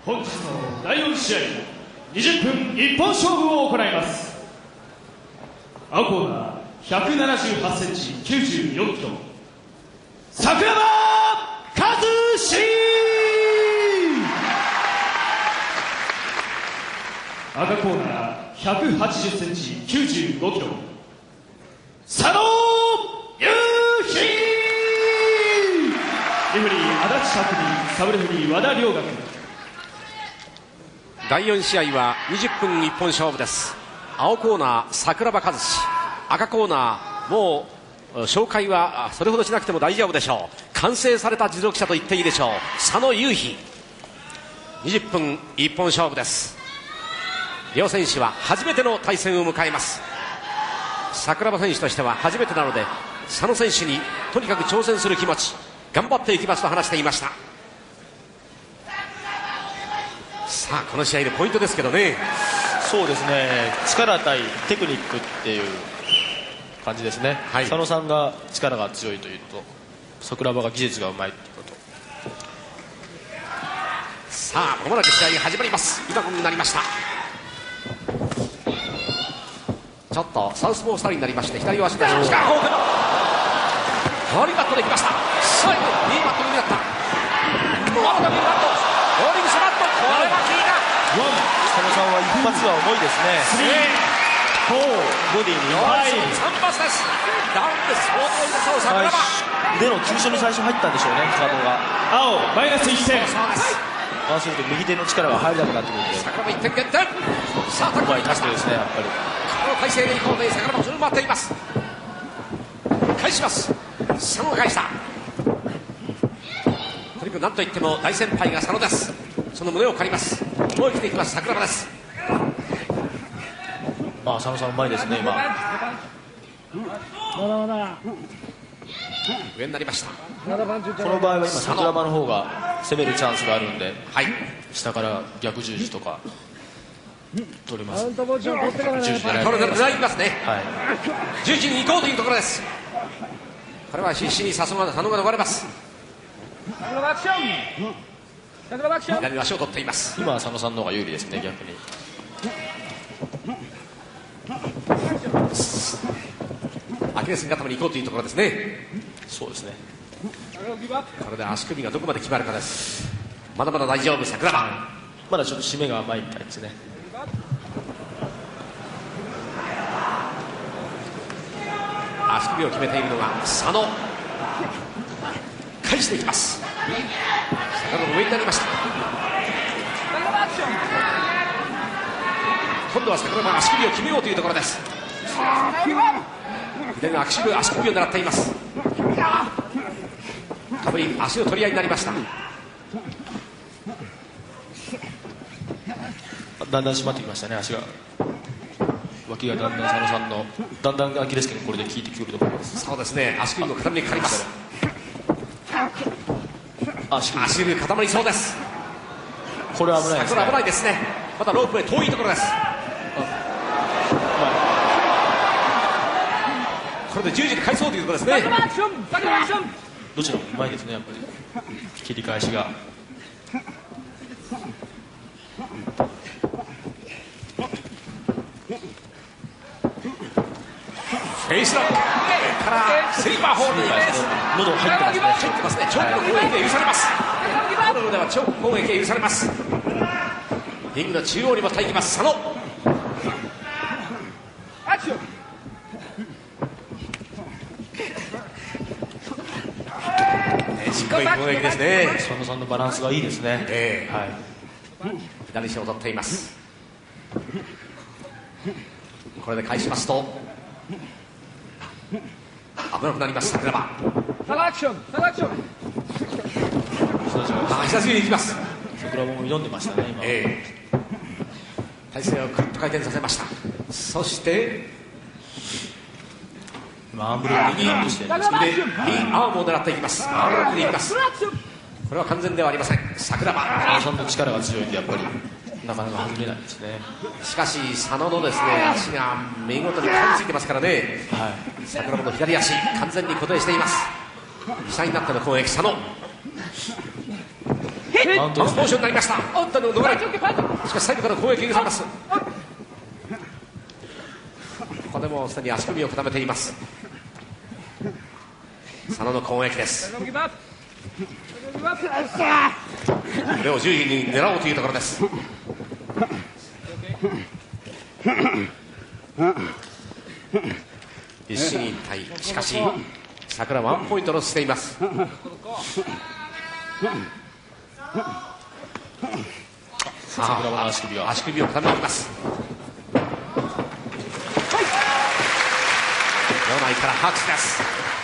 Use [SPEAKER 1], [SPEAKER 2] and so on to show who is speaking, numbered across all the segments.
[SPEAKER 1] 本日の第4試合20分一本勝負を行います。青コーナー178センチ94キロ桜庭和志、赤コーナー180センチ95キロ佐野雄飛、レフェリー足立拓実、サブレフェリー和田良学。
[SPEAKER 2] 第4試合は20分一本勝負です。青コーナー桜庭和志、赤コーナーもう紹介はそれほどしなくても大丈夫でしょう。完成された実力者と言っていいでしょう、佐野雄飛。20分一本勝負です。両選手は初めての対戦を迎えます。桜庭選手としては初めてなので、佐野選手にとにかく挑戦する気持ち、頑張っていきますと話していました。さあこの試合でポイントですけどね。
[SPEAKER 3] そうですね、力対テクニックっていう感じですね、はい、佐野さんが力が強いというと、桜庭が技術がうまいということ。
[SPEAKER 2] さあまもなく試合が始まります。今になりました。ちょっとサウスポースタイルになりまして、左足出しました。フォールバットできました。最後いいバットになった。まだ右バット、ローリングスバット、これは効いた。
[SPEAKER 3] 佐野さんは一発は重いですね。
[SPEAKER 1] 4、
[SPEAKER 3] ボディに
[SPEAKER 2] 3発です。ダウンで相当痛そう。桜庭
[SPEAKER 3] 腕の急所に最初入ったんでしょうね、カードが。
[SPEAKER 1] 青マイナス1点。
[SPEAKER 3] そうすると右手の力が入らなくなってくるんで、
[SPEAKER 2] 桜庭1点減点。さあ
[SPEAKER 3] ここは生かしてですね、やっぱり
[SPEAKER 2] この体勢でいこうという桜庭、後ろに回っています。返します。佐野が返した。とにかく何といっても大先輩が佐野です。その胸を借ります。思い切っていきます桜庭です。
[SPEAKER 3] 佐野さんうまいですね。今
[SPEAKER 2] 上になりました。
[SPEAKER 3] この場合は今桜庭の方が攻めるチャンスがあるんで、
[SPEAKER 2] はい、
[SPEAKER 3] 下から逆十字とか取ります。十字
[SPEAKER 2] 狙いますね、はい、十字に行こうというところです。これは必死に佐野が逃れます。左の足を取っています。
[SPEAKER 3] 今は佐野さんの方が有利ですね、逆に。
[SPEAKER 2] アキレス固めに行こうというところですね。
[SPEAKER 3] そうですね、
[SPEAKER 2] これで足首がどこまで決まるかです。まだまだ大丈夫桜庭。
[SPEAKER 3] まだちょっと締めが甘いみたいですね。
[SPEAKER 2] 足首を決めているのが佐野。返していきます。桜の上になりました。今度は桜庭が足首を決めようというところです。左の足首を狙っています。かぶり足の取り合いになりました。
[SPEAKER 3] だんだん締まってきましたね、足が。脇がだんだん佐野さんのだんだんアキレス腱がこれで効いてくると思います。
[SPEAKER 2] そうですね、足首も固めにかかります。足首固まりそうです。
[SPEAKER 3] これは危ないですね。
[SPEAKER 2] これ危ないですね。まだロープへ遠いところです。これで十字で返そうというところですね。
[SPEAKER 3] どちらもうまいですね、やっぱり切り返しが。
[SPEAKER 2] フェイスロックからスリーパーホールに
[SPEAKER 3] 喉入ってますね。
[SPEAKER 2] 入ってますね。チョークの攻撃が許されます。喉ではチョーク攻撃が許されます。リングの中央にも入ります佐野。しっかり攻撃ですね。
[SPEAKER 3] 佐野さんのバランスがいいですね。
[SPEAKER 2] はい、左手を取っています。これで返しますと危なくなります桜庭。久しぶりに行きます。
[SPEAKER 3] 桜庭も挑んでましたね今。
[SPEAKER 2] 体勢をくるっと回転させました。そして
[SPEAKER 3] アームロックにして
[SPEAKER 2] 腕にアームを狙っていきます。アームロックに行きます。これは完全ではありません。桜庭
[SPEAKER 3] 佐野さんの力が強いんでやっぱりなかなか外れないですね。
[SPEAKER 2] しかし佐野のですね足が見事に噛みついてますからね、はい、桜庭の左足完全に固定しています。下になっての攻撃佐野。
[SPEAKER 3] マウントですね。
[SPEAKER 2] モーションになりました。おっと逃れ、しかしサイドから攻撃が許されます。ここでもすでに足首を固めています。佐野の攻撃です。腕を10位に狙おうというところです。必死に一体、しかし桜ワンポイントロスしています。
[SPEAKER 3] 桜の足
[SPEAKER 2] 首を固めています。場内から拍手です。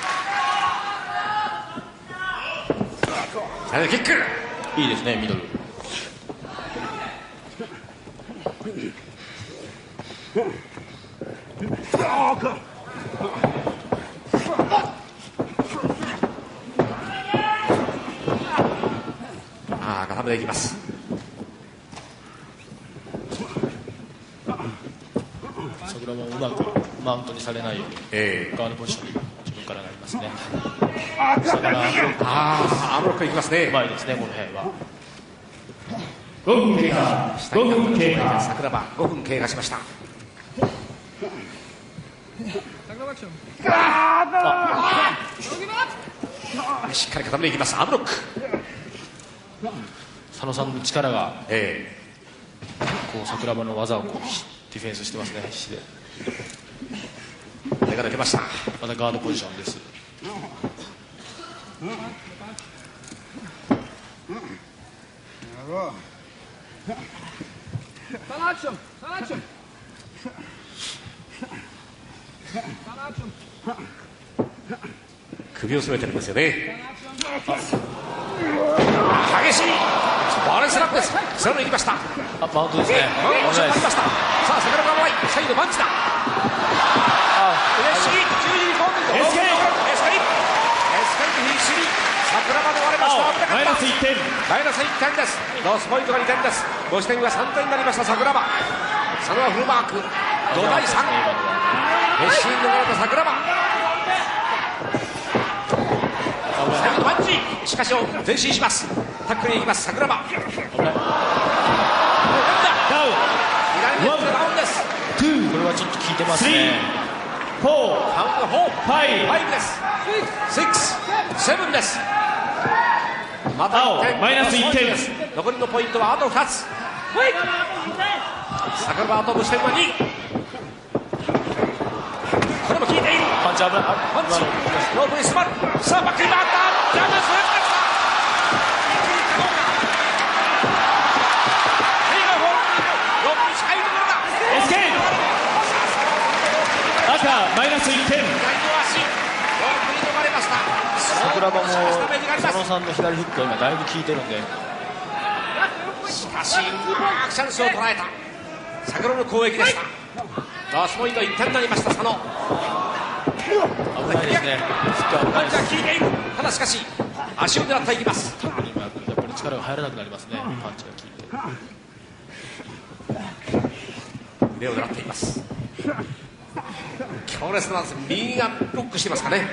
[SPEAKER 2] サイドキック、
[SPEAKER 3] いいですね、ミドル。
[SPEAKER 2] 固めていきます。
[SPEAKER 3] 桜もうまくマウントにされないように、ガードポジションに自分からなりますね。
[SPEAKER 2] アームロックいきますね。
[SPEAKER 3] うまいですね、この辺は。
[SPEAKER 1] 5分経過。5分経過。
[SPEAKER 2] 桜庭5分経過しました。しっかり固めていきます。アームロック。
[SPEAKER 3] 佐野さんの力が、こう桜庭の技をこうディフェンスしてますね、必死で。
[SPEAKER 2] 手が抜けました。
[SPEAKER 3] またガードポジションです。
[SPEAKER 2] 首を攻めてるんですよね。激しいバレンスラップです。それも行きました。
[SPEAKER 3] マウントですね。
[SPEAKER 2] マウントしました。さあ桜庭の前サイドパンチだ。嬉しい12ポイント。エスケープ必死に桜庭の割れました。
[SPEAKER 1] マイナス1点。
[SPEAKER 2] マイナス1点です。ロスポイントが2点です。5視点が3点になりました桜庭。佐野はフルマーク5対3。必死に逃れた桜庭。サイドパンチ、しかし前進します。タックルに行きます桜庭。ダウン。左ネットでダウンです。
[SPEAKER 3] これはちょっと効いてますね。
[SPEAKER 1] 4、
[SPEAKER 2] カウント4、5です。6、7です。また1点。
[SPEAKER 1] マイナス1点
[SPEAKER 2] です。残りのポイントはあと2つ。桜庭と無視点は2。これも効いている。
[SPEAKER 3] パンチ危ない。
[SPEAKER 2] パンチロープに迫る。さあバックに回った。ジャムス
[SPEAKER 1] エスケープ。赤マイナス1点。
[SPEAKER 3] 桜庭も佐野さんの左フックが今だいぶ効いてるんで。
[SPEAKER 2] しかしうまくチャンスを捉えた桜庭の攻撃でした。ラストポイント1点になりました佐野。
[SPEAKER 3] 危ないですね。
[SPEAKER 2] パンチは効いている。ただしかし足を狙っていきます。
[SPEAKER 3] やっぱり力が入らなくなりますね、パンチが効いて。
[SPEAKER 2] 腕を狙っています。強烈なんです。右がロックしてますかね。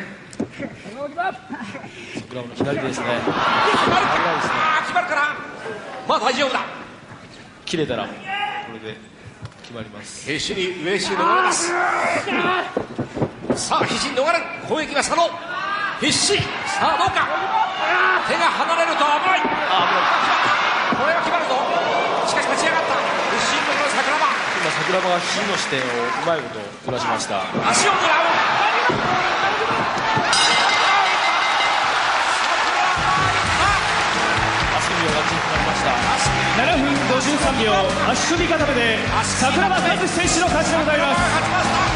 [SPEAKER 3] 桜庭の左ですね。
[SPEAKER 2] 決まるから、まあ大丈夫だ。
[SPEAKER 3] 切れたらこれで決まります。
[SPEAKER 2] 必死に上石逃れます。さあ必死に逃れる。攻撃は佐野必死。さあどうか。手が離れると危ない。これが決まるぞ。しかし立ち上がった必死に残る桜庭。
[SPEAKER 3] 今桜庭が肘の視点をうまいことずらしました。
[SPEAKER 2] 足を狙う。
[SPEAKER 3] 足首がガチンとなりました。
[SPEAKER 1] 7分53秒足首固めで桜庭和志選手の勝ちでございます。